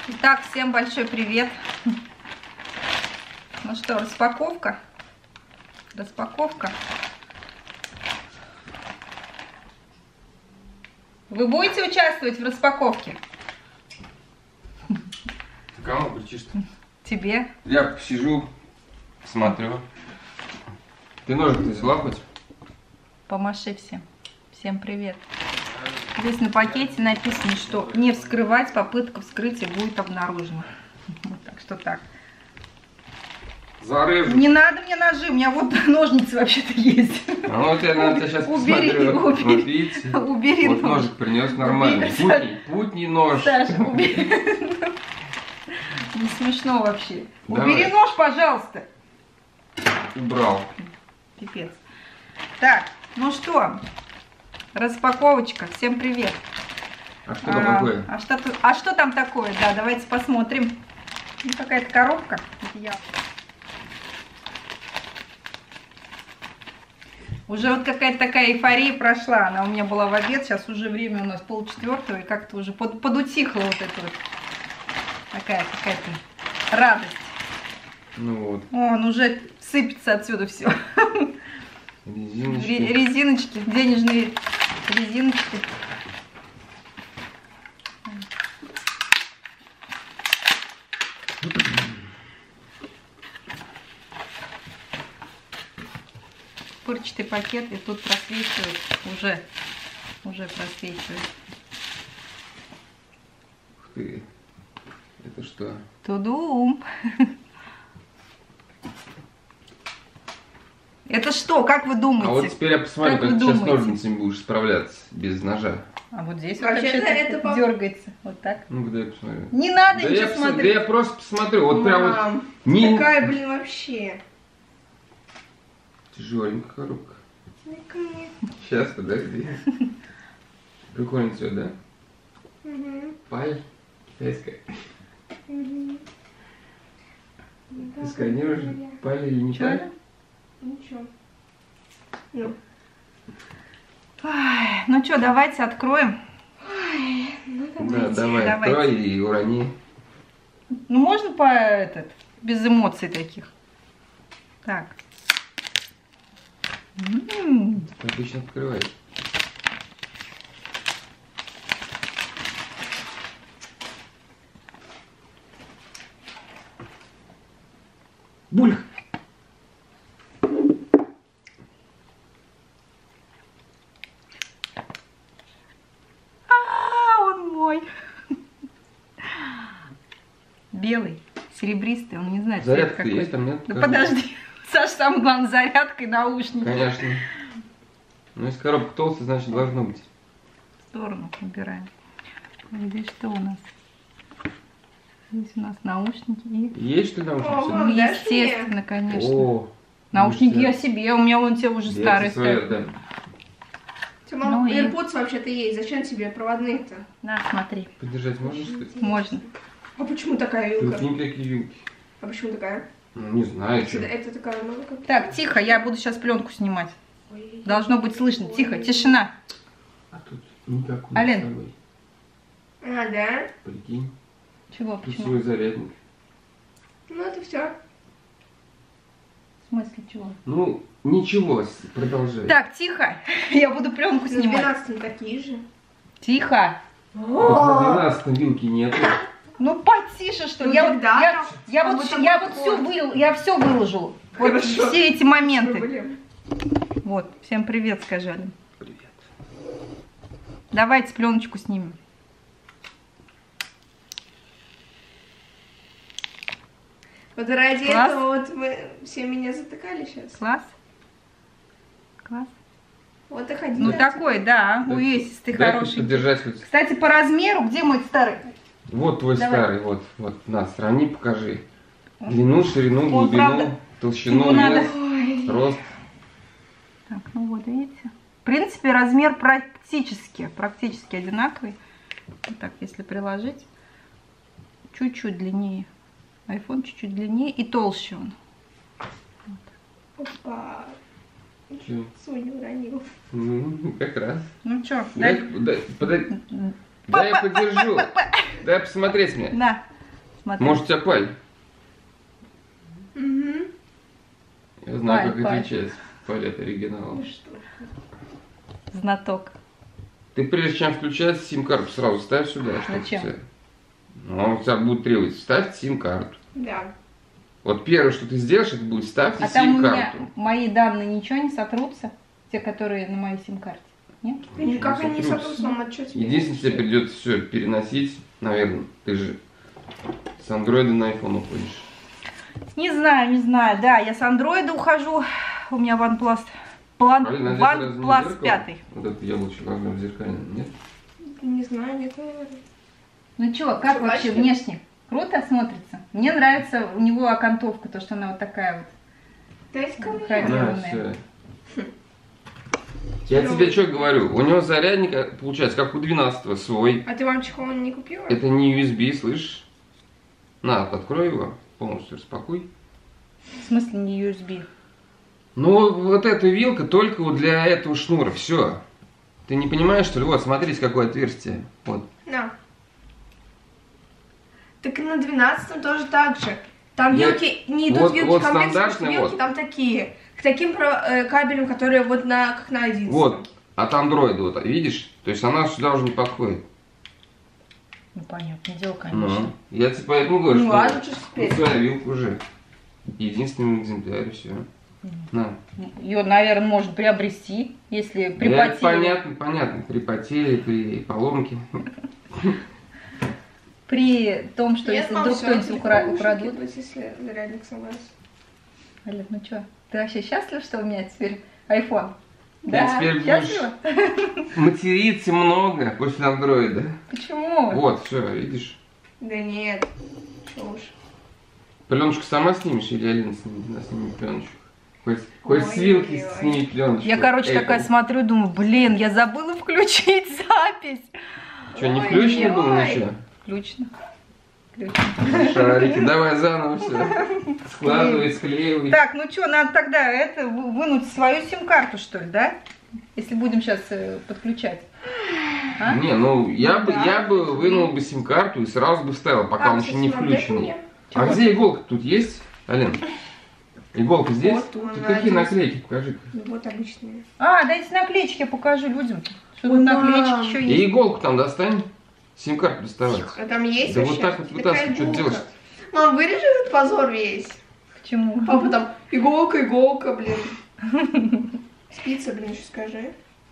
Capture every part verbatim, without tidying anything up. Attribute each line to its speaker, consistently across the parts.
Speaker 1: Итак, всем большой привет. Ну что, распаковка? Распаковка. Вы будете участвовать в распаковке?
Speaker 2: Кому кричишь-то?
Speaker 1: Тебе.
Speaker 2: Я сижу, смотрю. Ты ножик ты взяла хоть?
Speaker 1: Помаши всем. Всем привет. Здесь на пакете написано, что не вскрывать, попытка вскрытия будет обнаружена. Вот так что так.
Speaker 2: Зарежу.
Speaker 1: Не надо мне ножи, у меня вот ножницы вообще-то есть.
Speaker 2: А вот я на тебя сейчас
Speaker 1: Убери,
Speaker 2: посмотрю.
Speaker 1: убери.
Speaker 2: Вот видите?
Speaker 1: Убери
Speaker 2: вот
Speaker 1: нож.
Speaker 2: ножик принес нормальный.
Speaker 1: Убери,
Speaker 2: Путний, путний нож.
Speaker 1: Саша, убери. Не смешно вообще.
Speaker 2: Давай.
Speaker 1: Убери нож, пожалуйста.
Speaker 2: Убрал.
Speaker 1: Пипец. Так, ну что, распаковочка. Всем привет.
Speaker 2: А что там такое?
Speaker 1: А что, а что там такое? Да, давайте посмотрим. Ну, какая-то коробка. Это я. Уже вот какая-то такая эйфория прошла. Она у меня была в обед. Сейчас уже время у нас полчетвертого. И как-то уже под, подутихла вот эта вот такая какая-то радость.
Speaker 2: Ну вот.
Speaker 1: Он уже сыпется отсюда все.
Speaker 2: Резиночки.
Speaker 1: Резиночки, денежные резиночки. Пырчатый пакет, и тут просвечивает, уже, уже просвечивает.
Speaker 2: Ух ты. Это что?
Speaker 1: Тудум. Это что, как вы думаете?
Speaker 2: А вот теперь я посмотрю,
Speaker 1: как,
Speaker 2: как,
Speaker 1: как
Speaker 2: ты сейчас
Speaker 1: думаете?
Speaker 2: ножницами будешь справляться без ножа.
Speaker 1: А вот здесь
Speaker 3: Вообще-то
Speaker 1: вот
Speaker 3: это по-
Speaker 1: дергается. Вот так.
Speaker 2: Ну, да я посмотрю.
Speaker 1: Не надо
Speaker 2: Да
Speaker 1: ничего
Speaker 2: я, пос-
Speaker 1: смотреть.
Speaker 2: да я просто посмотрю. Вот прям вот.
Speaker 3: Мам,
Speaker 2: Не...
Speaker 3: такая, блин, вообще.
Speaker 2: Тяжеленькая коробка.
Speaker 3: Такая.
Speaker 2: Сейчас, подожди. Прикольно все, да?
Speaker 3: Угу.
Speaker 2: Паль китайская.
Speaker 3: Угу.
Speaker 2: Ты сканируешь, паль или не
Speaker 1: Чё
Speaker 2: паль?
Speaker 1: это?
Speaker 3: Ничего. Ну.
Speaker 1: Ай, ну что, давайте откроем.
Speaker 3: Ой, ну
Speaker 2: Да,
Speaker 3: давайте.
Speaker 2: давай,
Speaker 1: Давайте.
Speaker 2: открой и урони.
Speaker 1: Ну можно по этот, без эмоций таких. Так. М-м.
Speaker 2: Ты обычно открываешь. Бульх!
Speaker 1: А, он мой. Белый, серебристый, он не знает цвет
Speaker 2: Зарядка
Speaker 1: какой.
Speaker 2: есть там, нет?
Speaker 1: Да
Speaker 2: Кажется.
Speaker 1: подожди, Саш, самое главное, зарядка и наушники.
Speaker 2: Конечно. Ну, если коробка толстая, значит должно быть.
Speaker 1: В сторону убираем. Здесь что у нас? Здесь у нас наушники и...
Speaker 2: Есть что ли наушники?
Speaker 3: О,
Speaker 2: сюда?
Speaker 1: Ну,
Speaker 3: дашь
Speaker 1: естественно, конечно.
Speaker 2: О,
Speaker 1: Наушники я
Speaker 2: ништяк.
Speaker 1: себе, у меня вон те уже
Speaker 2: Я
Speaker 1: старые
Speaker 2: тебе свои
Speaker 1: стоят.
Speaker 2: отдам.
Speaker 3: Тёма,
Speaker 1: Ну и-
Speaker 3: AirPods вообще-то есть. Зачем тебе проводные-то?
Speaker 1: На, смотри,
Speaker 2: Подержать можно, что ли?
Speaker 1: можно.
Speaker 3: А почему такая вилка?
Speaker 2: Тут не такие вилки.
Speaker 3: А почему такая?
Speaker 2: Ну, не знаю,
Speaker 3: Это,
Speaker 2: что.
Speaker 3: это такая маленькая.
Speaker 1: Так, тихо, я буду сейчас пленку снимать.
Speaker 3: Ой.
Speaker 1: Должно быть слышно. Тихо, тишина.
Speaker 2: А тут никак у
Speaker 1: Ален.
Speaker 2: нас с тобой.
Speaker 3: А, да?
Speaker 2: Прикинь.
Speaker 1: Чего,
Speaker 2: Тут
Speaker 1: почему?
Speaker 2: свой зарядник.
Speaker 3: Ну это все.
Speaker 1: В смысле чего?
Speaker 2: Ну, ничего, с- продолжай.
Speaker 1: Так, тихо, я буду пленку
Speaker 3: На
Speaker 1: снимать.
Speaker 3: двенадцатом такие же.
Speaker 1: Тихо.
Speaker 2: Вот на двенадцатом вилки нету.
Speaker 1: Ну потише, что
Speaker 3: Ну,
Speaker 1: ли. Я, вот-
Speaker 3: тогда
Speaker 1: я,
Speaker 3: там
Speaker 1: я
Speaker 3: как
Speaker 1: вот,
Speaker 3: будто
Speaker 1: я
Speaker 3: бы
Speaker 1: вот все
Speaker 3: вот.
Speaker 1: вылил, я все выложу. Вот
Speaker 3: Хорошо.
Speaker 1: все эти моменты.
Speaker 3: Блин.
Speaker 1: Вот, всем привет, скажи, Ален.
Speaker 2: Привет.
Speaker 1: Давайте пленочку снимем.
Speaker 3: Вот ради
Speaker 1: Класс.
Speaker 3: этого вот вы все меня затыкали сейчас.
Speaker 1: Класс. Класс.
Speaker 3: Вот и ходили.
Speaker 1: Ну такой, да, увесистый,
Speaker 2: Дай хоть
Speaker 1: хороший.
Speaker 2: подержать хоть.
Speaker 1: Кстати, по размеру, где мой старый?
Speaker 2: Вот твой
Speaker 1: Давай.
Speaker 2: старый, вот, вот, на, сравни, покажи. Длину, ширину,
Speaker 1: Он,
Speaker 2: глубину,
Speaker 1: правда,
Speaker 2: толщину,
Speaker 1: его надо-
Speaker 2: вес,
Speaker 3: Ой.
Speaker 2: рост.
Speaker 1: Так, ну вот, видите? В принципе, размер практически, практически одинаковый. Вот так, если приложить, чуть-чуть длиннее. Айфон чуть-чуть длиннее и толще он.
Speaker 3: Опа.
Speaker 2: Чё?
Speaker 3: Соню уронил.
Speaker 2: Ну, как раз.
Speaker 1: Ну что,
Speaker 2: Дай,
Speaker 1: дай.
Speaker 2: дай, подай, дай я подержу. Дай посмотреть мне.
Speaker 1: На. Смотри.
Speaker 2: Может, у тебя пай?
Speaker 3: Угу.
Speaker 2: Я знаю,
Speaker 1: Пай,
Speaker 2: как
Speaker 1: пай.
Speaker 2: отличается пай от оригинала.
Speaker 3: Ну что?
Speaker 1: Знаток.
Speaker 2: Ты прежде чем включать сим-карту, сразу ставь сюда. чтобы
Speaker 1: Зачем?
Speaker 2: все- Ну, он у тебя будет требовать, ставь сим-карту.
Speaker 3: Да.
Speaker 2: Вот первое, что ты сделаешь, это будет ставьте
Speaker 1: А там у меня
Speaker 2: сим-карту.
Speaker 1: мои данные ничего не сотрутся? Те, которые на моей сим-карте? Нет?
Speaker 3: Никак они не
Speaker 2: сотрутся.
Speaker 3: сотрутся, мама, что тебе?
Speaker 2: Единственное, тебе придется все переносить, наверное. Ты же с андроида на iPhone уходишь.
Speaker 1: Не знаю, не знаю. Да, я с андроида ухожу. У меня OnePlus. План,
Speaker 2: Алина, а здесь разве не
Speaker 1: OnePlus
Speaker 2: зеркало?
Speaker 1: пятый.
Speaker 2: Вот это яблочко должно быть зеркальное, нет?
Speaker 3: Не знаю, нет, наверное.
Speaker 1: Ну что, как
Speaker 3: Чё,
Speaker 1: вообще
Speaker 3: бачки?
Speaker 1: внешне? Круто смотрится? Мне нравится у него окантовка, то, что она вот такая вот.
Speaker 3: Дайте ко мне.
Speaker 1: Хай.
Speaker 2: На,
Speaker 1: Наверное.
Speaker 2: все. Я тебе что говорю, у него зарядник а, получается как у двенадцатого свой.
Speaker 3: А ты вам чехол не купила?
Speaker 2: Это не ю эс би, слышишь? На, открой его, полностью распакуй.
Speaker 1: В смысле не ю эс би?
Speaker 2: Ну, вот эта вилка только вот для этого шнура, все. Ты не понимаешь, что ли? Вот, смотрите, какое отверстие. Вот.
Speaker 3: На. Так и на двенадцатом тоже так же. Там
Speaker 2: Нет.
Speaker 3: вилки, не идут
Speaker 2: Вот-
Speaker 3: вилки
Speaker 2: вот
Speaker 3: комплекс,
Speaker 2: стандартные,
Speaker 3: вилки
Speaker 2: вот.
Speaker 3: там такие. К таким про- э, кабелям, которые вот на, как на одиннадцатом.
Speaker 2: Вот, от андроида, вот, видишь? То есть она сюда уже не подходит.
Speaker 1: Ну, понятное дело, конечно.
Speaker 2: Ну, я тебе поэтому говорю,
Speaker 3: Ну,
Speaker 2: что
Speaker 3: ладно, что теперь?
Speaker 2: вот своя вилка уже. Единственный экземпляр, все. На.
Speaker 1: Ее, наверное, можно приобрести, если при
Speaker 2: Это
Speaker 1: потере.
Speaker 2: понятно, понятно. При потере, при поломке.
Speaker 1: При том, что
Speaker 3: Нет,
Speaker 1: если
Speaker 3: мам,
Speaker 1: вдруг
Speaker 3: всё,
Speaker 1: кто-нибудь
Speaker 3: телефон
Speaker 1: укра-
Speaker 3: лучше
Speaker 1: украдут.
Speaker 3: выкидывать, если зарядник сломается.
Speaker 1: Олег, ну что, ты вообще счастлив, что у меня теперь iPhone?
Speaker 2: Ты
Speaker 1: Да,
Speaker 2: теперь будешь
Speaker 1: счастлива?
Speaker 2: материться много после андроида.
Speaker 1: Почему?
Speaker 2: Вот, все, видишь?
Speaker 3: Да нет. Что уж.
Speaker 2: Пленочку сама снимешь или Алина снимет? Она снимет пленочку. Хоть, хоть с
Speaker 3: Ой,
Speaker 2: вилки
Speaker 3: ой, ой.
Speaker 2: сними пленочку.
Speaker 1: Я, короче,
Speaker 2: Apple.
Speaker 1: такая смотрю, думаю, блин, я забыла включить запись.
Speaker 2: Что, не
Speaker 3: Ой,
Speaker 2: включено было
Speaker 3: ой.
Speaker 2: ничего?
Speaker 1: Включено. Включено.
Speaker 2: Шарики, давай заново все. Складывай, склеивай.
Speaker 1: Так, ну что, надо тогда это вы- вынуть свою сим-карту, что ли, да? Если будем сейчас подключать. А?
Speaker 2: Не, ну я бы,
Speaker 1: Да.
Speaker 2: я бы вынул бы сим-карту и сразу бы вставил, пока
Speaker 3: А,
Speaker 2: он еще
Speaker 3: кстати,
Speaker 2: не
Speaker 3: мам, дай ко
Speaker 2: включенный.
Speaker 3: мне.
Speaker 2: А
Speaker 1: Чего?
Speaker 2: где иголка тут есть, Алин? Иголка здесь?
Speaker 3: Вот,
Speaker 2: Тут
Speaker 3: вон,
Speaker 2: какие
Speaker 3: один.
Speaker 2: наклейки, покажи.
Speaker 3: Ну вот обычные.
Speaker 1: А, дайте наклеечки, я покажу людям. Что
Speaker 3: Ой,
Speaker 1: тут
Speaker 3: мам.
Speaker 1: наклеечки еще
Speaker 2: И
Speaker 1: есть.
Speaker 2: иголку там достань. Сим-карту доставать.
Speaker 3: А там есть
Speaker 2: Да
Speaker 3: вообще?
Speaker 2: вот так вот
Speaker 3: Такая
Speaker 2: вытаскивай, что
Speaker 3: иголка.
Speaker 2: делаешь?
Speaker 3: Мам, вырежи этот позор весь.
Speaker 1: К чему?
Speaker 3: Папа там, иголка, иголка, блин. Спица, блин, еще скажи.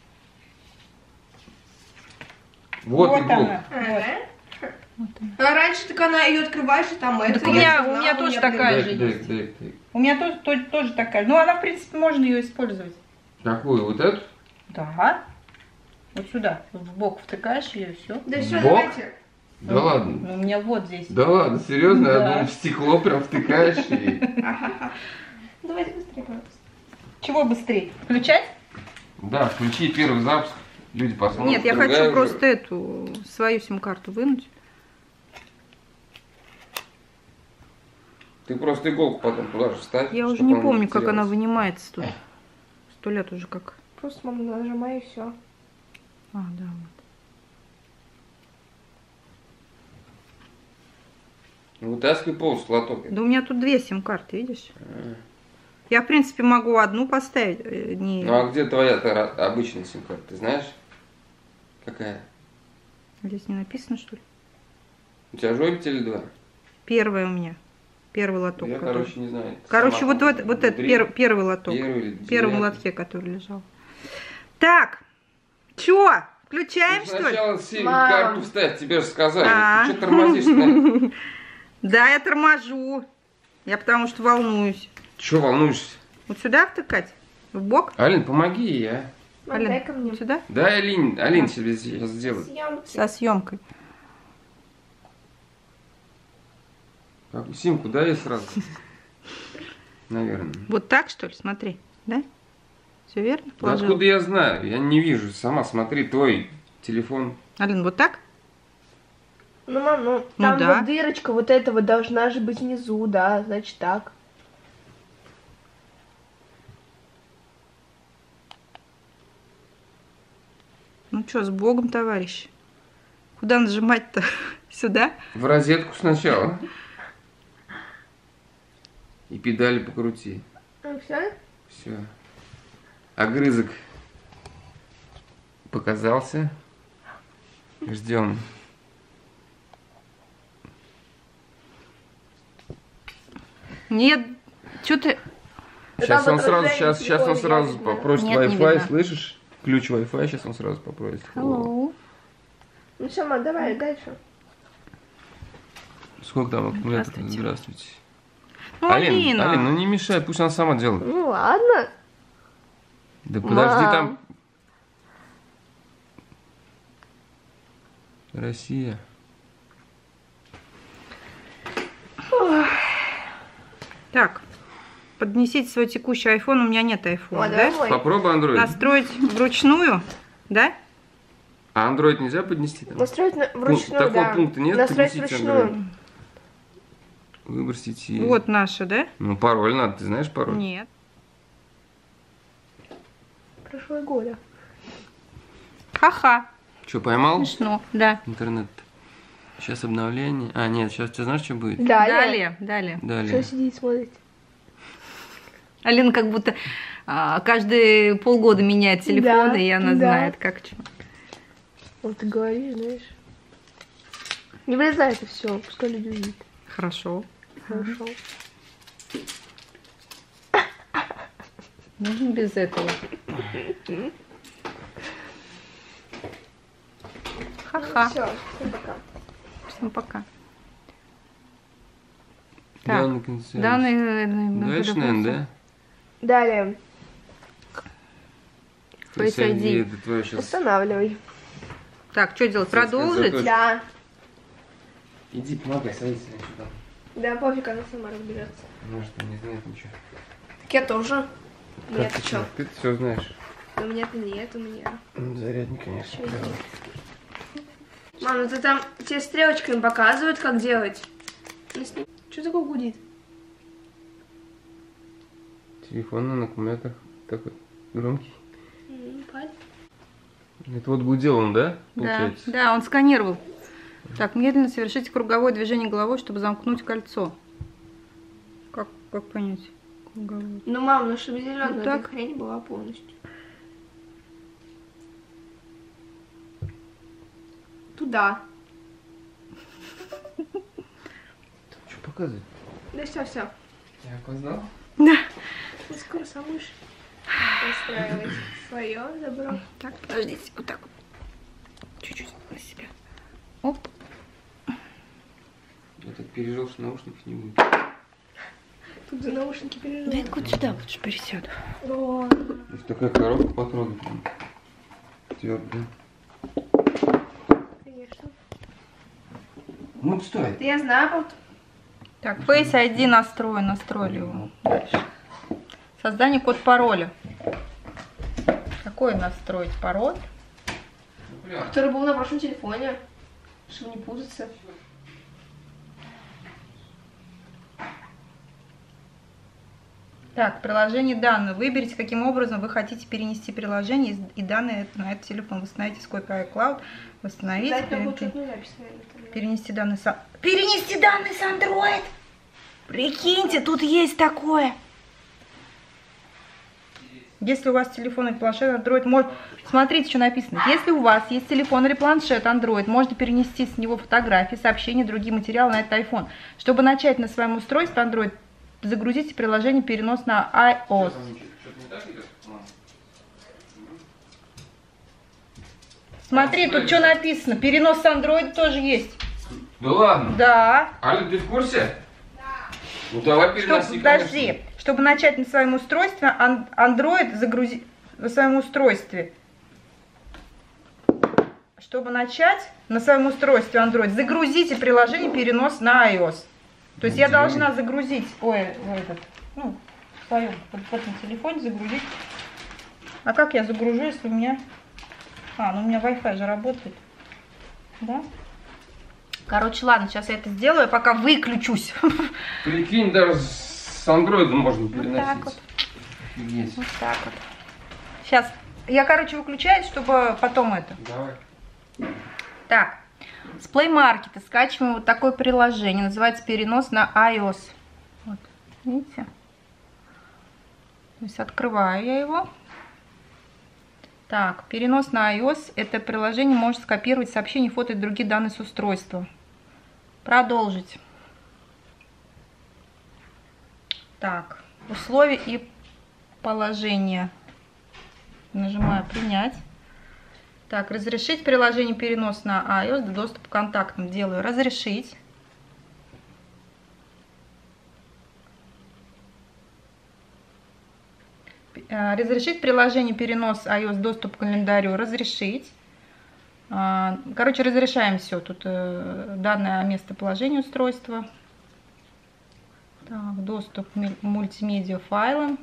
Speaker 2: Вот,
Speaker 1: Вот
Speaker 2: иголка.
Speaker 1: она. Вот.
Speaker 3: Ага.
Speaker 1: Вот она.
Speaker 3: А раньше так она ее открываешь, и там это.
Speaker 1: Так у
Speaker 3: я
Speaker 1: меня-
Speaker 3: не
Speaker 1: у
Speaker 3: знала,
Speaker 1: меня тоже
Speaker 3: блин,
Speaker 1: такая
Speaker 2: Дай,
Speaker 1: же
Speaker 2: дай,
Speaker 1: есть.
Speaker 2: дай, дай.
Speaker 1: У меня тоже, тоже, тоже такая. Ну, она, в принципе, можно ее использовать.
Speaker 2: Какую? Вот эту?
Speaker 1: Да. Вот сюда. В бок втыкаешь ее, и все.
Speaker 3: Да все,
Speaker 2: Бог?
Speaker 3: давайте.
Speaker 2: Да ладно.
Speaker 1: Ну, у меня вот здесь.
Speaker 2: Да ладно, серьезно? Я
Speaker 1: Да.
Speaker 2: думал, в стекло прям втыкаешь и...
Speaker 3: Давайте быстрее, пожалуйста.
Speaker 1: Чего быстрее? Включать?
Speaker 2: Да, включи первый запуск. Люди посмотрят.
Speaker 1: Нет, я
Speaker 2: Другая
Speaker 1: хочу
Speaker 2: уже.
Speaker 1: просто эту, свою сим-карту вынуть.
Speaker 2: Ты просто иголку потом туда же вставь.
Speaker 1: Я уже
Speaker 2: чтоб
Speaker 1: не
Speaker 2: она
Speaker 1: помню, как она
Speaker 2: потерялась.
Speaker 1: вынимается тут. Сто лет уже как.
Speaker 3: Просто, мама, нажимай и все.
Speaker 1: А, да, вот.
Speaker 2: Ну, вытаскивай полностью лоток.
Speaker 1: Да у меня тут две сим-карты, видишь?
Speaker 2: А.
Speaker 1: Я, в принципе, могу одну поставить. э, Не...
Speaker 2: Ну, а где твоя ра- обычная сим-карта? Ты знаешь? Какая?
Speaker 1: Здесь не написано, что ли?
Speaker 2: У тебя же обе теле два?
Speaker 1: Первая у меня. Первый лоток.
Speaker 2: Я,
Speaker 1: который-
Speaker 2: короче, не знаю.
Speaker 1: Короче,
Speaker 2: Сама
Speaker 1: вот,
Speaker 2: там
Speaker 1: вот, вот этот
Speaker 2: внутри.
Speaker 1: пер- первый лоток.
Speaker 2: Первый или
Speaker 1: В первом
Speaker 2: девятый.
Speaker 1: лотке, который лежал. Так, чё? Включаем,
Speaker 2: Ты
Speaker 1: что ли?
Speaker 2: сначала сим-карту
Speaker 3: Мам.
Speaker 2: вставь, тебе же сказали.
Speaker 1: А.
Speaker 2: Ты что тормозишь-то?
Speaker 1: Да, я торможу. Я потому что волнуюсь.
Speaker 2: Чего волнуешься?
Speaker 1: Вот сюда втыкать? В бок?
Speaker 2: Алин, помоги ей, а.
Speaker 3: Мам,
Speaker 1: Алин,
Speaker 3: дай ко мне.
Speaker 1: вот сюда?
Speaker 2: Дай Алин, Алин себе сейчас сделает.
Speaker 3: Съемки.
Speaker 1: Со съемкой.
Speaker 2: Как, симку дай ей сразу. Наверное.
Speaker 1: Вот так, что ли? Смотри. Да? Все верно?
Speaker 2: Да
Speaker 1: Положила?
Speaker 2: откуда я знаю? Я не вижу. Сама смотри, твой телефон.
Speaker 1: Алин, вот так?
Speaker 3: Ну, мам, ну,
Speaker 1: Ну
Speaker 3: там
Speaker 1: да.
Speaker 3: вот дырочка вот этого должна же быть внизу, да, значит так.
Speaker 1: Ну что, с Богом, товарищ? Куда нажимать-то? Сюда?
Speaker 2: В розетку сначала. И педали покрути.
Speaker 3: Ну, все?
Speaker 2: Все. Огрызок показался. Ждем.
Speaker 1: Нет, что ты...
Speaker 2: Сейчас
Speaker 3: Там
Speaker 2: он сразу,
Speaker 3: отражение
Speaker 2: сейчас, сейчас он
Speaker 3: телефона
Speaker 2: сразу
Speaker 3: явно.
Speaker 2: попросит
Speaker 1: Нет, не
Speaker 2: Wi-Fi,
Speaker 1: видно.
Speaker 2: слышишь? Ключ Wi-Fi, сейчас он сразу попросит.
Speaker 1: Hello.
Speaker 3: Ну все, мам, давай дальше.
Speaker 2: Сколько там аккумулятор?
Speaker 1: Здравствуйте.
Speaker 2: Здравствуйте.
Speaker 1: Ну,
Speaker 2: Алин,
Speaker 1: Алина.
Speaker 2: Алин, ну не мешай, пусть она сама делает.
Speaker 3: Ну ладно.
Speaker 2: Да подожди,
Speaker 3: Мам.
Speaker 2: там... Россия.
Speaker 1: Так, поднесите свой текущий iPhone. У меня нет iPhone,
Speaker 3: О,
Speaker 1: да?
Speaker 3: давай мой.
Speaker 2: Попробуй Android.
Speaker 1: Настроить вручную, да?
Speaker 2: А Android нельзя поднести там?
Speaker 3: Настроить на- вручную,
Speaker 2: такого
Speaker 3: да.
Speaker 2: пункта нет,
Speaker 3: Настроить
Speaker 2: поднесите
Speaker 3: вручную.
Speaker 2: Android. Выбор сети.
Speaker 1: Вот наша, да?
Speaker 2: Ну, пароль надо, ты знаешь пароль?
Speaker 1: Нет.
Speaker 3: Прошлого года.
Speaker 1: Ха-ха.
Speaker 2: Что, поймал?
Speaker 1: Смешно, да.
Speaker 2: Интернет. Сейчас обновление. А, нет, сейчас ты знаешь, что будет?
Speaker 3: Далее.
Speaker 1: Далее, далее.
Speaker 3: Что
Speaker 2: Далее.
Speaker 3: сидит, смотрит?
Speaker 1: Алина как будто а, каждые полгода меняет телефон,
Speaker 3: Да,
Speaker 1: и она
Speaker 3: да.
Speaker 1: знает, как что.
Speaker 3: Вот ты говоришь, знаешь. Не вырезай это все, пускай люди увидят.
Speaker 1: Хорошо.
Speaker 3: Хорошо.
Speaker 1: Можно без этого. Ха-ха.
Speaker 3: Все, всем пока.
Speaker 1: Всем пока. Так,
Speaker 2: Данный концерт.
Speaker 1: данные...
Speaker 2: Дальше, наверное, да?
Speaker 3: Далее.
Speaker 1: Face ай ди.
Speaker 2: Это твое сейчас...
Speaker 3: Устанавливай.
Speaker 1: Так, что делать?
Speaker 2: Сейчас
Speaker 1: Продолжить?
Speaker 2: заточку.
Speaker 3: Да.
Speaker 2: Иди, помогай, садись на сюда.
Speaker 3: Да, пофиг, она сама разберется.
Speaker 2: Может, не знает ничего.
Speaker 3: Так я тоже. Нет,
Speaker 2: Как ты
Speaker 3: что?
Speaker 2: Ты все знаешь.
Speaker 3: У меня-то нет, у меня.
Speaker 2: Ну, зарядник, конечно.
Speaker 3: Чё делать? Мам, ну ты там тебе стрелочками показывают, как делать. Что такое гудит?
Speaker 2: Телефон на аккумулятор такой громкий.
Speaker 3: М, палец.
Speaker 2: Это вот гудел он, да?
Speaker 1: Да,
Speaker 2: Получается?
Speaker 1: да, он сканировал. Так, медленно совершите круговое движение головой, чтобы замкнуть кольцо. Как, как понять? Круговое.
Speaker 3: Ну, мам, ну чтобы зеленая
Speaker 1: Вот
Speaker 3: вот
Speaker 1: так.
Speaker 3: хрень была полностью. Туда.
Speaker 2: Что показывает?
Speaker 3: Да все, все.
Speaker 2: Я опоздал?
Speaker 1: Да.
Speaker 3: Ты скоро сам будешь настраивать свое добро.
Speaker 1: Так, подождите, вот так вот. Чуть-чуть на себя. Оп.
Speaker 2: Я так пережил, что наушников не будет.
Speaker 3: Тут за наушники переживаю.
Speaker 1: Да я вот сюда лучше пересяду.
Speaker 3: О,
Speaker 2: Это такая коробка потрогать. Твердая.
Speaker 3: конечно.
Speaker 2: Ну, стой.
Speaker 3: Да я знаю, вот.
Speaker 1: Так, Face ай ди настроен, настроили его. Дальше. Создание код пароля. Какой настроить пароль?
Speaker 3: Который был на прошлом телефоне, чтобы не путаться.
Speaker 1: Так, приложение данные. Выберите, каким образом вы хотите перенести приложение и данные на этот телефон. Восстановите с копией iCloud. Восстановить.
Speaker 3: Дать
Speaker 1: пере-
Speaker 3: какую учетную запись, наверное.
Speaker 1: Перенести данные с... Перенести данные с Android! Прикиньте, тут есть такое. Если у вас телефон или планшет Android, может... Смотрите, что написано. Если у вас есть телефон или планшет Android, можно перенести с него фотографии, сообщения, другие материалы на этот iPhone. Чтобы начать на своем устройстве Android, загрузите приложение перенос на iOS. Смотри, тут что написано. Перенос с Android тоже есть.
Speaker 2: Да ладно?
Speaker 1: Да.
Speaker 2: Аля, ты в курсе? Да. Ну давай
Speaker 1: Чтобы,
Speaker 2: переноси,
Speaker 1: подожди,
Speaker 2: конечно.
Speaker 1: чтобы начать на своем устройстве, ан- Android загрузить на своем устройстве. Чтобы начать на своем устройстве Android, загрузите приложение перенос на iOS. То есть я
Speaker 2: Где?
Speaker 1: должна загрузить, ой, этот, ну, в своем вот в этом телефоне загрузить. А как я загружу, если у меня... А, ну у меня Wi-Fi же работает. Да? Короче, ладно, сейчас я это сделаю, пока выключусь.
Speaker 2: Прикинь, даже с андроидом можно
Speaker 1: Вот
Speaker 2: переносить.
Speaker 1: так вот.
Speaker 2: Офигеть.
Speaker 1: Вот так вот. Сейчас. Я, короче, выключаюсь, чтобы потом это.
Speaker 2: Давай.
Speaker 1: Так. С Play Market скачиваем вот такое приложение. Называется перенос на iOS. Вот. Видите? То есть открываю я его. Так, перенос на iOS. Это приложение может скопировать сообщения, фото и другие данные с устройства. Продолжить. Так, условия и положение. Нажимаю принять. Так, разрешить приложение перенос на iOS, доступ к контактам. Делаю разрешить. Разрешить приложение перенос iOS, доступ к календарю. Разрешить. Короче, разрешаем все. Тут данное местоположение устройства. Так, доступ к мультимедиа файлам.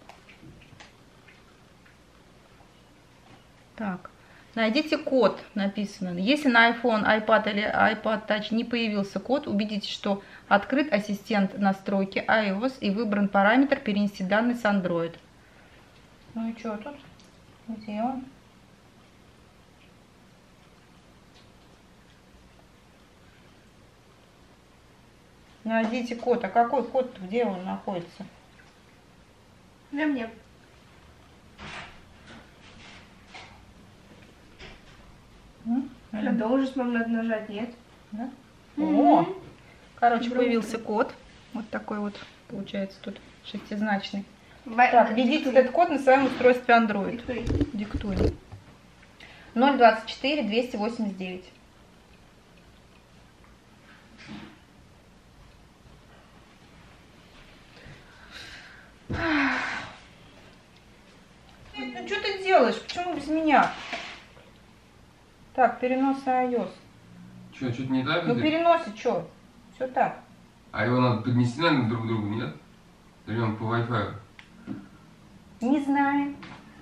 Speaker 1: Так, найдите код, написано. Если на iPhone, iPad или iPad Touch не появился код, убедитесь, что открыт ассистент настройки iOS и выбран параметр перенести данные с Android. Ну и что тут? Где он? Найдите код. А какой код? Где он находится?
Speaker 3: Для мне. Продолжить вам надо нажать, нет?
Speaker 1: Да?
Speaker 3: Mm-hmm.
Speaker 1: О! Короче,
Speaker 3: Громко.
Speaker 1: появился код. Вот такой вот, получается, тут шестизначный.
Speaker 3: В...
Speaker 1: Так, введите этот код на своем устройстве Android.
Speaker 3: Диктуй.
Speaker 1: Диктуем. ноль двадцать четыре двести восемьдесят девять. Ну что ты делаешь? Почему без меня? Так, перенос на iOS.
Speaker 2: Что, что-то не так?
Speaker 1: Ну
Speaker 2: идет?
Speaker 1: переносе что? Все так.
Speaker 2: А его надо поднести, наверное, друг к другу, нет? Или он по Wi-Fi?
Speaker 1: Не знаю.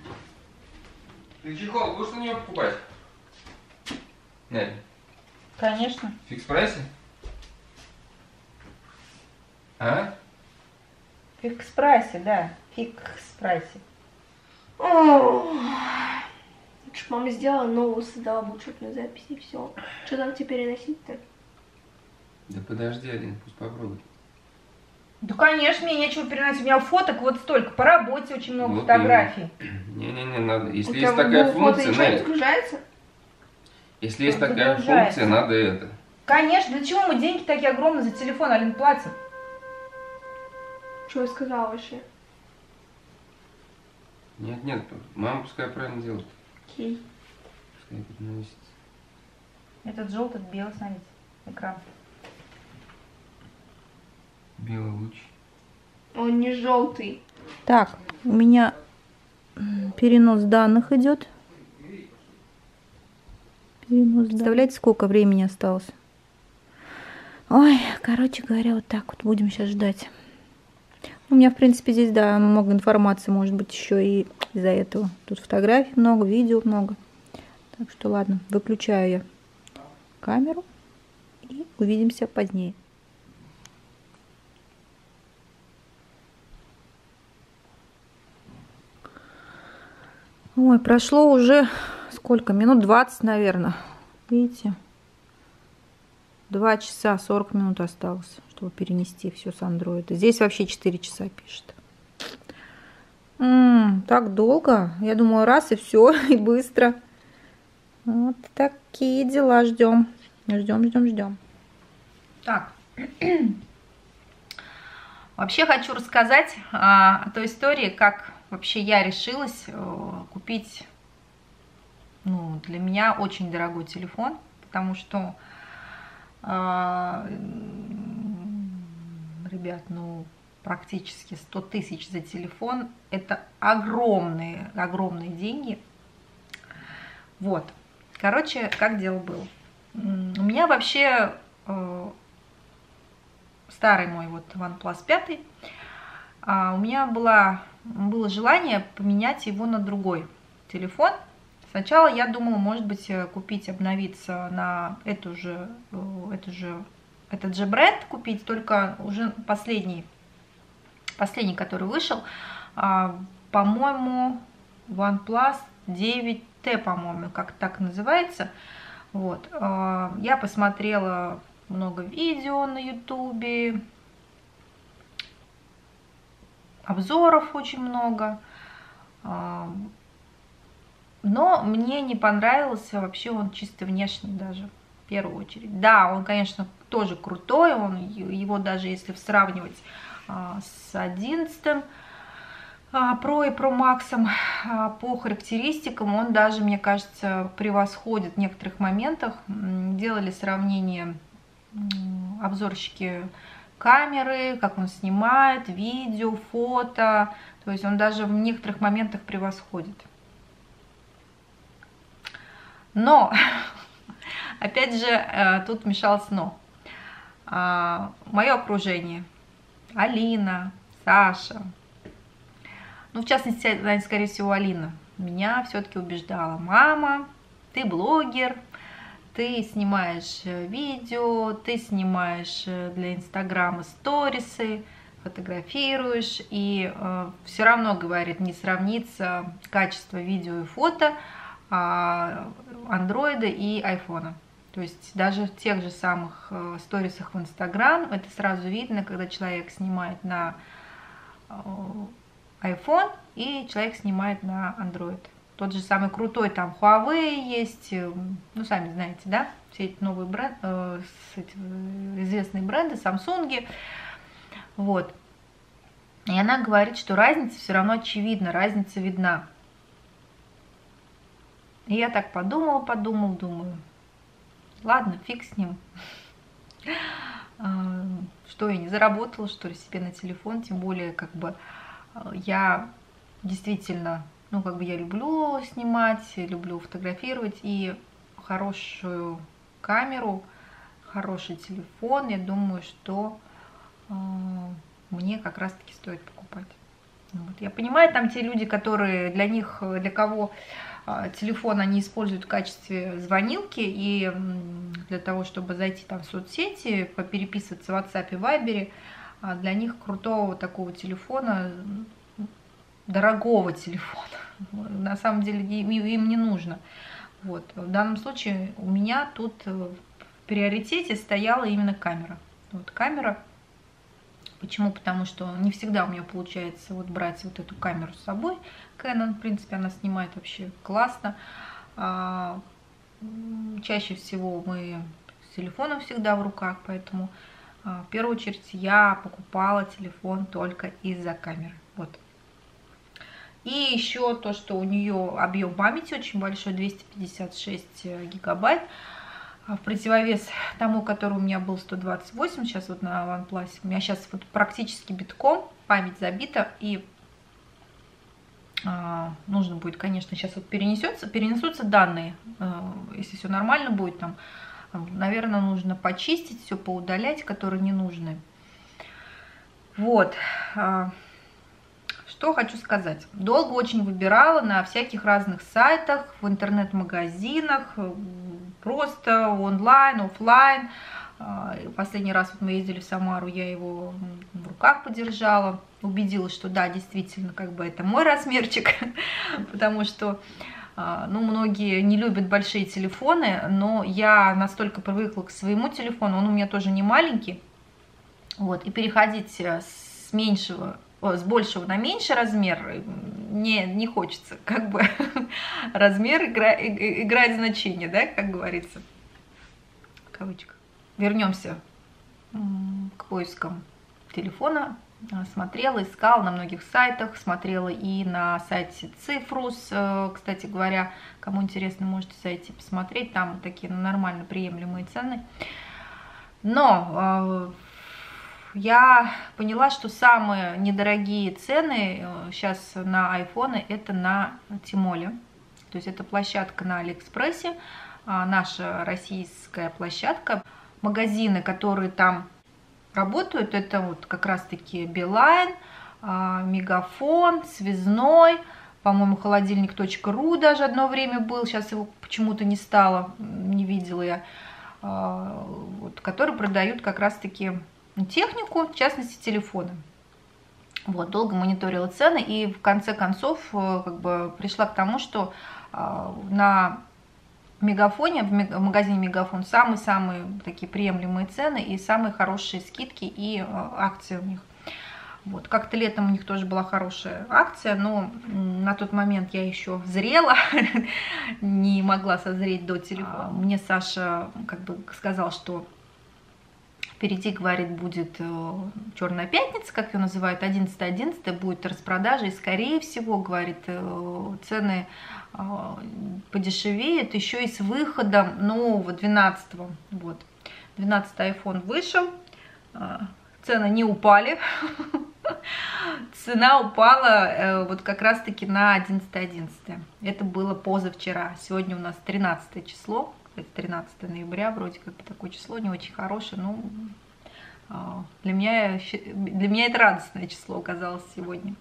Speaker 2: Ты чехол будешь на него покупать? Нет.
Speaker 1: Конечно.
Speaker 2: В фикс-прайсе? А?
Speaker 1: В фикс-прайсе, да. В фикс-прайсе.
Speaker 3: Лучше мама сделала новую, создала бы учетную запись и все. Что там теперь переносить-то?
Speaker 2: Да подожди, Алин, пусть попробуй.
Speaker 1: Да, конечно, мне нечего переносить. У меня фоток вот столько. По работе очень много
Speaker 2: Вот
Speaker 1: фотографий.
Speaker 2: Не-не-не, надо.
Speaker 3: У
Speaker 2: Если
Speaker 3: тебя
Speaker 2: есть такая
Speaker 3: в Google фото
Speaker 2: функция,
Speaker 3: ничего не
Speaker 2: на...
Speaker 3: загружается?
Speaker 2: Если есть такая
Speaker 1: Загружается.
Speaker 2: функция, надо это.
Speaker 1: Конечно, для чего мы деньги такие огромные за телефон, Алин, платим?
Speaker 3: Что я сказала вообще?
Speaker 2: Нет, нет, мама пускай правильно делает.
Speaker 3: Окей.
Speaker 2: Пускай подносит.
Speaker 1: Этот желтый, этот белый, смотрите, экран.
Speaker 2: Белый луч.
Speaker 3: Он не желтый.
Speaker 1: Так, у меня перенос данных идет. Перенос. Представляете, сколько времени осталось? Ой, короче говоря, вот так вот будем сейчас ждать. У меня, в принципе, здесь, да, много информации, может быть, еще и из-за этого. Тут фотографий много, видео много. Так что, ладно, выключаю я камеру и увидимся позднее. Ой, прошло уже сколько? Минут двадцать, наверное. Видите? два часа сорок минут осталось, чтобы перенести все с андроида. Здесь вообще четыре часа пишет. М-м, так долго. Я думала, раз и все, и быстро. Вот такие дела. Ждем. Ждем, ждем, ждем. Так. Вообще хочу рассказать а, о той истории, как вообще я решилась а, купить, ну, для меня очень дорогой телефон, потому что, а, ребят, ну, практически сто тысяч за телефон, это огромные, огромные деньги. Вот. Короче, как дело было. У меня вообще э, старый мой вот OnePlus пять, а у меня была, было желание поменять его на другой телефон. Сначала я думала, может быть, купить, обновиться на эту же, эту же, этот же бренд, купить, только уже последний, последний, который вышел, а, по-моему, OnePlus девять тэ, по-моему, как так называется. Вот. Я посмотрела много видео на ютубе, обзоров очень много. Но мне не понравился вообще он чисто внешне даже, в первую очередь. Да, он, конечно, тоже крутой, он, его даже если сравнивать а, с одиннадцатым а, Pro и Pro Max, а, по характеристикам он даже, мне кажется, превосходит в некоторых моментах. Делали сравнение обзорщики камеры, как он снимает, видео, фото, то есть он даже в некоторых моментах превосходит. Но, опять же, тут вмешалось но. Мое окружение, Алина, Саша, ну, в частности, скорее всего, Алина, меня все-таки убеждала: мама, ты блогер, ты снимаешь видео, ты снимаешь для Инстаграма сторисы, фотографируешь, и э, все равно, говорит, не сравнится качество видео и фото андроида и айфона. То есть даже в тех же самых э, сторисах в Инстаграм это сразу видно, когда человек снимает на э, iPhone и человек снимает на Android. Тот же самый крутой там Huawei есть, ну сами знаете, да, все эти новые бренды, э, эти известные бренды, Samsung, вот. И она говорит, что разница все равно очевидна, разница видна. И я так подумала, подумала, думаю, ладно, фиг с ним. Что, я не заработала, что ли, себе на телефон, тем более, как бы, я действительно, ну, как бы, я люблю снимать, люблю фотографировать, и хорошую камеру, хороший телефон, я думаю, что э, мне как раз-таки стоит покупать. Вот. Я понимаю, там те люди, которые, для них, для кого телефон они используют в качестве звонилки, и для того, чтобы зайти там в соцсети, попереписываться в WhatsApp и Viber, для них крутого такого телефона, дорогого телефона, на самом деле им не нужно. Вот. В данном случае у меня тут в приоритете стояла именно камера. Вот камера. Почему? Потому что не всегда у меня получается вот брать вот эту камеру с собой. Canon, в принципе, она снимает вообще классно. А, чаще всего мы с телефоном всегда в руках, поэтому а, в первую очередь я покупала телефон только из-за камеры. Вот. И еще то, что у нее объем памяти очень большой, двести пятьдесят шесть гигабайт. В противовес тому, который у меня был сто двадцать восемь, сейчас вот на OnePlus, у меня сейчас вот практически битком, память забита, и а, нужно будет, конечно, сейчас вот перенесется, перенесутся данные, а, если все нормально будет, там, наверное, нужно почистить, все поудалять, которые не нужны. Вот. А, что хочу сказать. Долго очень выбирала на всяких разных сайтах, в интернет-магазинах, просто онлайн, офлайн. Последний раз вот мы ездили в Самару, я его в руках подержала, убедилась, что да, действительно, как бы это мой размерчик, потому что, ну, многие не любят большие телефоны, но я настолько привыкла к своему телефону, он у меня тоже не маленький, вот, и переходить с меньшего, с большего на меньший размер не, не хочется, как бы размер игра, играет значение, да, как говорится, в кавычках. Вернемся к поискам телефона. Смотрела, искала на многих сайтах, смотрела и на сайте Цифрус, кстати говоря, кому интересно, можете зайти посмотреть, там такие нормально приемлемые цены. Но я поняла, что самые недорогие цены сейчас на айфоны это на Тимоле. То есть это площадка на Алиэкспрессе, наша российская площадка. Магазины, которые там работают, это вот как раз-таки Билайн, Мегафон, Связной, по-моему, холодильник точка ру даже одно время был, сейчас его почему-то не стало, не видела я, вот, которые продают как раз-таки технику, в частности телефоны. Вот, долго мониторила цены и в конце концов как бы пришла к тому, что на Мегафоне, в магазине Мегафон самые-самые такие приемлемые цены и самые хорошие скидки и акции у них. Вот. Как-то летом у них тоже была хорошая акция, но на тот момент я еще зрела, не могла созреть до телефона. Мне Саша как бы сказал, что впереди, говорит, будет Черная пятница, как ее называют, одиннадцатое одиннадцатое, будет распродажа, и, скорее всего, говорит, цены подешевеют еще и с выходом нового двенадцатого. Вот. двенадцатый iPhone вышел, цены не упали, цена упала вот как раз-таки на одиннадцатое одиннадцатое. Это было позавчера, сегодня у нас тринадцатое число. Это тринадцатое ноября, вроде как бы такое число, не очень хорошее, но для меня, для меня это радостное число оказалось сегодня.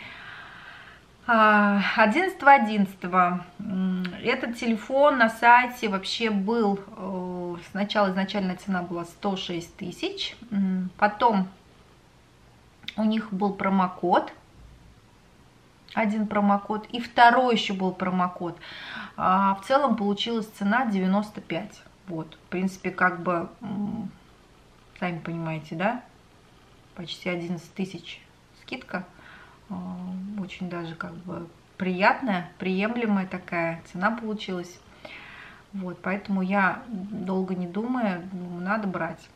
Speaker 1: одиннадцатое одиннадцатое этот телефон на сайте вообще был, сначала изначальная цена была сто шесть тысяч, потом у них был промокод, один промокод, и второй еще был промокод. А в целом получилась цена девяносто пять. Вот, в принципе, как бы, сами понимаете, да, почти одиннадцать тысяч скидка. Очень даже как бы приятная, приемлемая такая цена получилась. Вот, поэтому я, долго не думая, думаю, надо брать.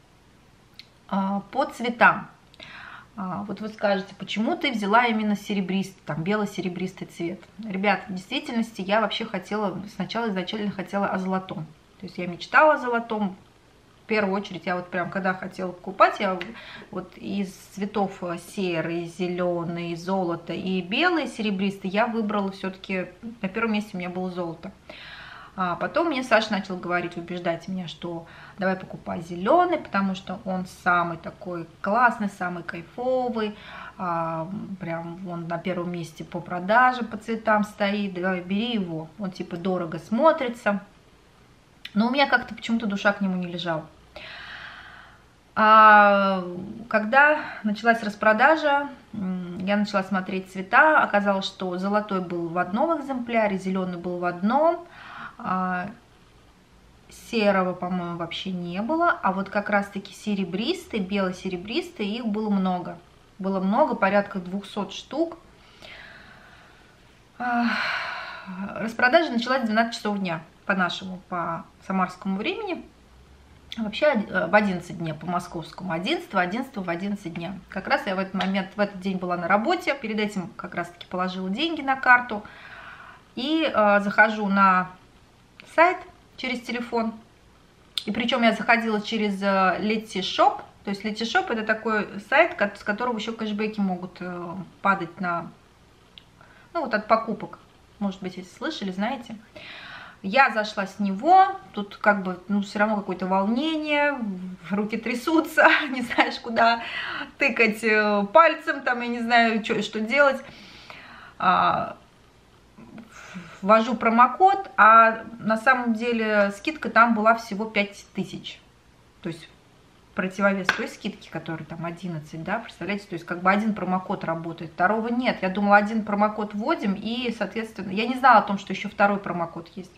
Speaker 1: По цветам. Вот вы скажете, почему ты взяла именно серебристый, там бело-серебристый цвет? Ребят, в действительности я вообще хотела, сначала изначально хотела о золотом. То есть я мечтала о золотом. В первую очередь я вот прям когда хотела покупать, я вот из цветов серый, зеленый, золото и белый, серебристый, я выбрала все-таки, на первом месте у меня было золото. А потом мне Саша начал говорить, убеждать меня, что давай покупай зеленый, потому что он самый такой классный, самый кайфовый, а, прям он на первом месте по продаже, по цветам стоит, давай бери его, он типа дорого смотрится. Но у меня как-то почему-то душа к нему не лежала. А когда началась распродажа, я начала смотреть цвета, оказалось, что золотой был в одном экземпляре, зеленый был в одном, серого, по-моему, вообще не было, а вот как раз-таки серебристый, бело-серебристый, их было много. Было много, порядка двухсот штук. Распродажа началась в двенадцать часов дня, по-нашему, по самарскому времени. Вообще в одиннадцать дня, по московскому, одиннадцатого одиннадцатого в одиннадцать дня. Как раз я в этот момент, в этот день была на работе, перед этим как раз-таки положила деньги на карту. И э, захожу на сайт через телефон. И причем я заходила через Letysshop. То есть Letysshop это такой сайт, с которого еще кэшбэки могут падать на, ну вот от покупок. Может быть, если слышали, знаете. Я зашла с него, тут как бы, ну, все равно какое-то волнение, руки трясутся, не знаешь, куда тыкать пальцем, там, я не знаю, что, что делать. Ввожу промокод, а на самом деле скидка там была всего пять тысяч. То есть противовес той скидки, которая там одиннадцать, да, представляете, то есть как бы один промокод работает, второго нет. Я думала, один промокод вводим, и, соответственно, я не знала о том, что еще второй промокод есть.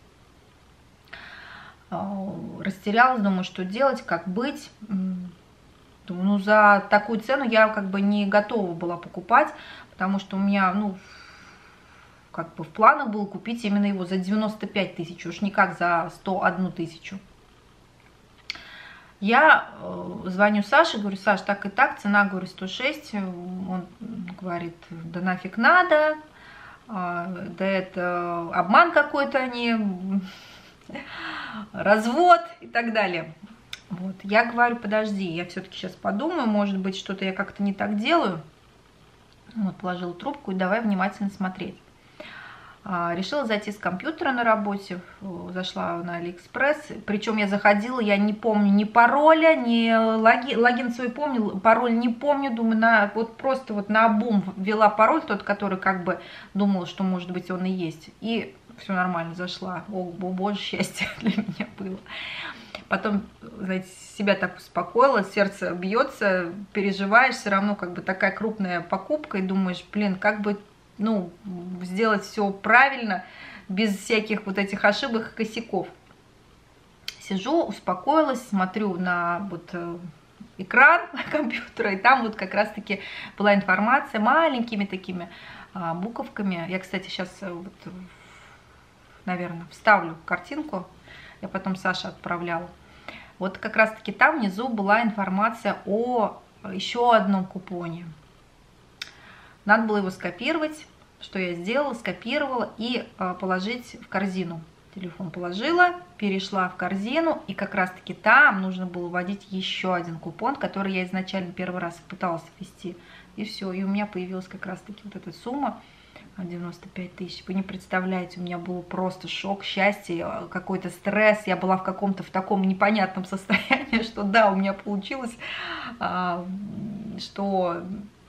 Speaker 1: Растерялась, думаю, что делать, как быть. Думаю, ну, за такую цену я как бы не готова была покупать, потому что у меня, ну, как бы в планах было купить именно его за девяносто пять тысяч, уж никак за сто одну тысячу. Я звоню Саше, говорю, Саш, так и так, цена, говорю, сто шесть. Он говорит, да нафиг надо, да это обман какой-то, они, развод и так далее. Вот. Я говорю, подожди, я все-таки сейчас подумаю, может быть, что-то я как-то не так делаю. Вот, положила трубку и давай внимательно смотреть. Решила зайти с компьютера на работе, зашла на Алиэкспресс, причем я заходила, я не помню ни пароля, ни логин, логин свой помню, пароль не помню, думаю, на, вот просто вот наобум ввела пароль, тот, который как бы думала, что может быть он и есть, и все нормально, зашла, о, боже, счастье для меня было. Потом, знаете, себя так успокоила, сердце бьется, переживаешь, все равно как бы такая крупная покупка, и думаешь, блин, как бы, ну, сделать все правильно, без всяких вот этих ошибок и косяков. Сижу, успокоилась, смотрю на вот экран компьютера, и там вот как раз-таки была информация маленькими такими а, буковками. Я, кстати, сейчас, вот, наверное, вставлю картинку, я потом Саше отправляла. Вот как раз-таки там внизу была информация о еще одном купоне. Надо было его скопировать, что я сделала, скопировала и а, положить в корзину. Телефон положила, перешла в корзину, и как раз-таки там нужно было вводить еще один купон, который я изначально первый раз пыталась ввести. И все, и у меня появилась как раз-таки вот эта сумма девяносто пять тысяч. Вы не представляете, у меня был просто шок, счастье, какой-то стресс. Я была в каком-то в таком непонятном состоянии, что да, у меня получилось, что...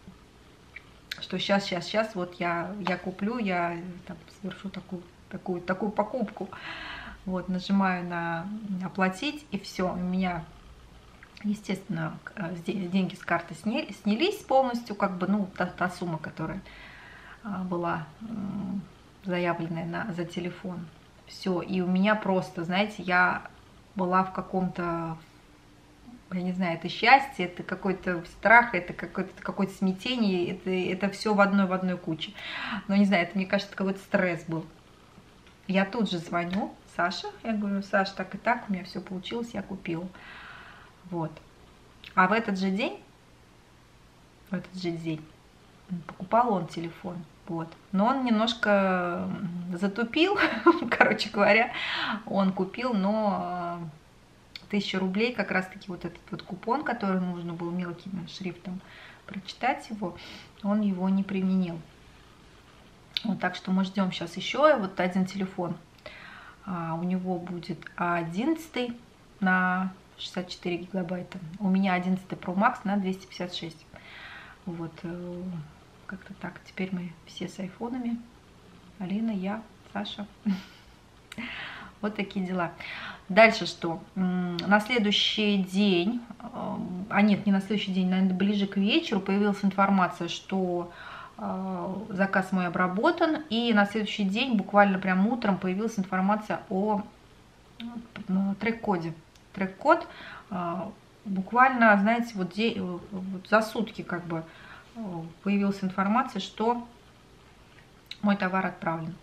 Speaker 1: что сейчас, сейчас, сейчас, вот я, я куплю, я там, совершу такую, такую, такую покупку. Вот, нажимаю на оплатить, и все, у меня, естественно, деньги с карты сняли, снялись полностью, как бы, ну, та, та сумма, которая была заявленная на, за телефон. Все, и у меня просто, знаете, я была в каком-то... Я не знаю, это счастье, это какой-то страх, это какое-то какое-то смятение, это, это все в одной в одной куче. Но не знаю, это, мне кажется, какой-то стресс был. Я тут же звоню Саше, я говорю: Саш, так и так, у меня все получилось, я купила. Вот. А в этот же день, в этот же день покупал он телефон. Вот. Но он немножко затупил, короче говоря, он купил, но... тысяча рублей, как раз таки вот этот вот купон, который нужно было мелким шрифтом прочитать его, он его не применил. Вот, так что мы ждем сейчас еще вот один телефон. А, у него будет одиннадцатый на шестьдесят четыре гигабайта. У меня одиннадцатый про макс на двести пятьдесят шесть. Вот, как-то так. Теперь мы все с айфонами. Алина, я, Саша. Вот такие дела. Дальше что? На следующий день, а нет, не на следующий день, наверное, ближе к вечеру появилась информация, что заказ мой обработан. И на следующий день, буквально прям утром, появилась информация о трек-коде. Трек-код буквально, знаете, вот, вот за сутки как бы появилась информация, что мой товар отправлен.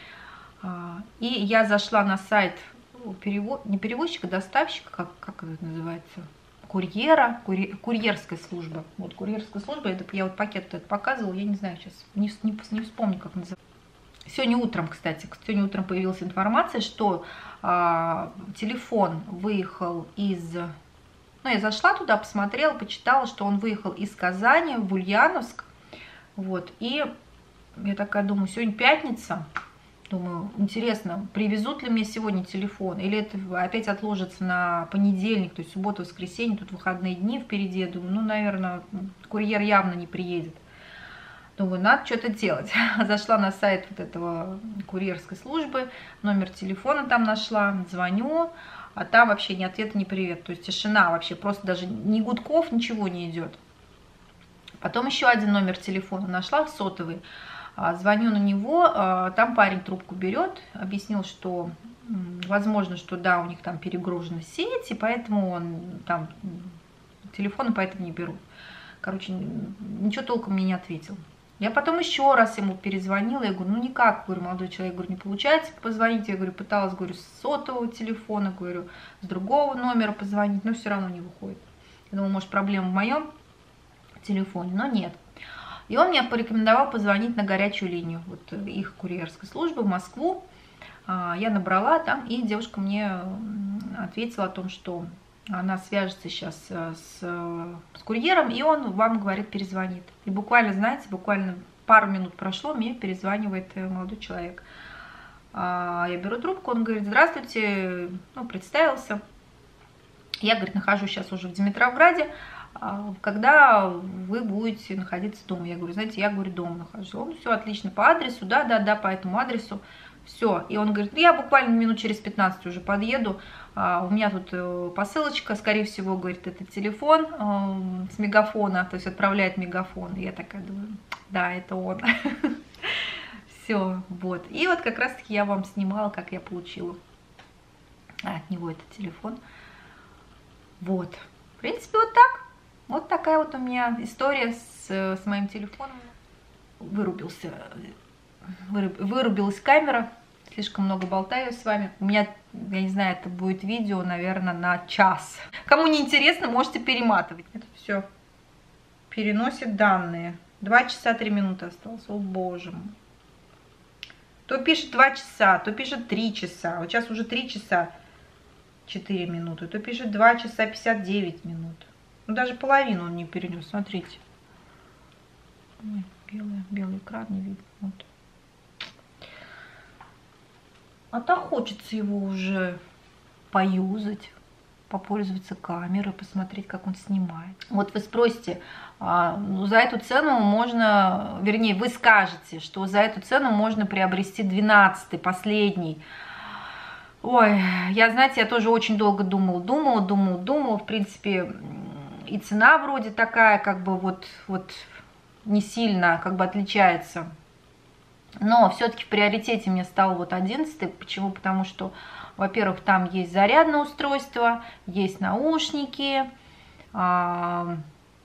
Speaker 1: И я зашла на сайт перевод, не перевозчика, доставщика, как, как это называется, курьера, курьер, курьерская служба. Вот курьерская служба, это, я вот пакет этот показывала, я не знаю сейчас, не, не, не вспомню, как называется. Сегодня утром, кстати, сегодня утром появилась информация, что а, телефон выехал из... Ну, я зашла туда, посмотрела, почитала, что он выехал из Казани в Ульяновск. Вот, и я такая думаю, сегодня пятница. Думаю, интересно, привезут ли мне сегодня телефон, или это опять отложится на понедельник, то есть субботу, воскресенье, тут выходные дни впереди. Я думаю, ну, наверное, курьер явно не приедет. Думаю, надо что-то делать. Зашла на сайт вот этого курьерской службы, номер телефона там нашла, звоню, а там вообще ни ответа, ни привет. То есть тишина вообще, просто даже ни гудков, ничего не идет. Потом еще один номер телефона нашла, сотовый. Звоню на него, там парень трубку берет, объяснил, что возможно, что да, у них там перегружена сеть, и поэтому он там телефоны поэтому не берут. Короче, ничего толком мне не ответил. Я потом еще раз ему перезвонила, я говорю, ну никак, говорю, молодой человек, говорю, не получается позвонить, я говорю, пыталась, говорю, с сотового телефона, говорю, с другого номера позвонить, но все равно не выходит. Я думала, может, проблема в моем телефоне, но нет. И он мне порекомендовал позвонить на горячую линию, вот их курьерской службы в Москву. Я набрала там, и девушка мне ответила о том, что она свяжется сейчас с, с курьером, и он вам, говорит, перезвонит. И буквально, знаете, буквально пару минут прошло, мне перезванивает молодой человек. Я беру трубку, он говорит, здравствуйте, ну, представился. Я, говорит, нахожусь сейчас уже в Димитровграде. Когда вы будете находиться дома? Я говорю, знаете, я, говорю, дома нахожусь. Он, все отлично, по адресу, да, да, да, по этому адресу, все. И он говорит, я буквально минут через пятнадцать уже подъеду, у меня тут посылочка, скорее всего, говорит, это телефон с мегафона, то есть отправляет мегафон. И я такая думаю, да, это он. Все, вот. И вот как раз-таки я вам снимала, как я получила от него этот телефон. Вот. В принципе, вот так. Вот такая вот у меня история с, с моим телефоном. Вырубился, выруб, вырубилась камера. Слишком много болтаю с вами. У меня, я не знаю, это будет видео, наверное, на час. Кому не интересно, можете перематывать. Это все переносит данные. два часа три минуты осталось. О, боже мой. То пишет два часа, то пишет три часа. Вот сейчас уже три часа четыре минуты. То пишет два часа пятьдесят девять минут. Ну, даже половину он не перенес. Смотрите. Ой, белый, белый экран не видно. Вот. А то хочется его уже поюзать, попользоваться камерой, посмотреть, как он снимает. Вот вы спросите, а, ну, за эту цену можно, вернее, вы скажете, что за эту цену можно приобрести двенадцатый, последний. Ой, я, знаете, я тоже очень долго думала, думала, думала, думала. В принципе, и цена вроде такая, как бы вот, вот не сильно как бы отличается. Но все-таки в приоритете мне стал вот одиннадцатый. Почему? Потому что, во-первых, там есть зарядное устройство, есть наушники. А...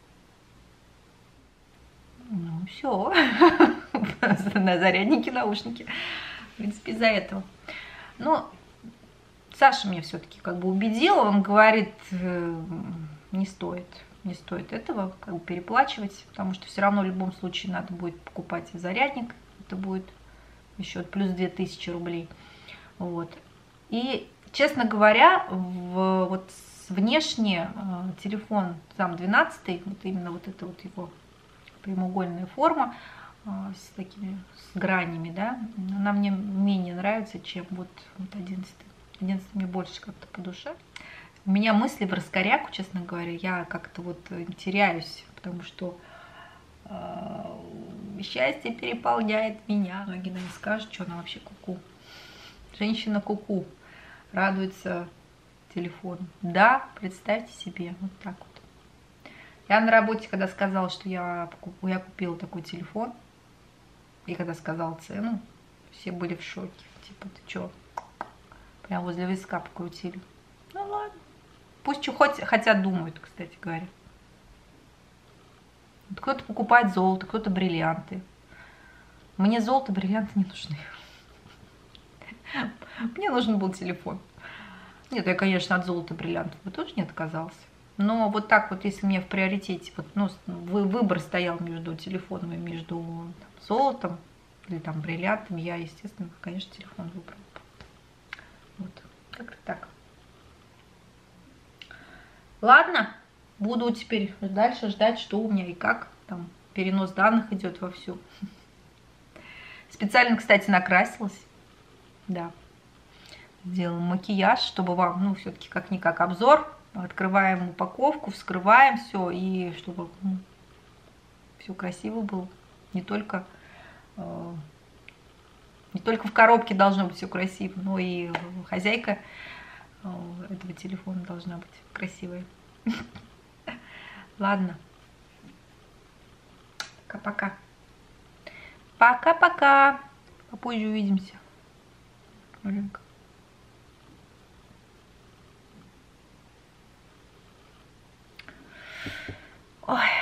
Speaker 1: Ну, все. На зарядники, наушники. В принципе, из-за этого. Но Саша меня все-таки как бы убедил. Он говорит, не стоит. Не стоит этого как бы переплачивать, потому что все равно в любом случае надо будет покупать зарядник. Это будет еще плюс две тысячи рублей. Вот. И, честно говоря, в, вот внешне э, телефон сам двенадцатый, вот именно вот эта вот его прямоугольная форма э, с такими с гранями, да, она мне менее нравится, чем вот, вот одиннадцатый. одиннадцатый мне больше как-то по душе. У меня мысли в раскоряку, честно говоря, я как-то вот теряюсь, потому что счастье переполняет меня. Многие, наверное, скажут, что она вообще куку. Женщина куку. Радуется телефону. Да, представьте себе. Вот так вот. Я на работе, когда сказала, что я, я купила такой телефон, и когда сказала цену, все были в шоке. Типа, ты что? Прям возле виска покрутили. Ну ладно. Пусть что хоть, хотят думают, кстати говоря. Кто-то покупает золото, кто-то бриллианты. Мне золото, бриллианты не нужны. Мне нужен был телефон. Нет, я, конечно, от золота, бриллиантов бы тоже не отказался. Но вот так вот, если мне в приоритете вот, ну, выбор стоял между телефоном и между там, золотом или там бриллиантами, я, естественно, конечно, телефон выбрал. Вот, как-то так. Ладно. Буду теперь дальше ждать, что у меня и как. Там перенос данных идет вовсю. Специально, кстати, накрасилась. Да. Сделала макияж, чтобы вам, ну, все-таки как-никак обзор. Открываем упаковку, вскрываем все. И чтобы ну, все красиво было. Не только, э, не только в коробке должно быть все красиво, но и хозяйка э, этого телефона должна быть красивая. Ладно. Пока-пока. Пока-пока. Попозже увидимся. Маленько. Ой.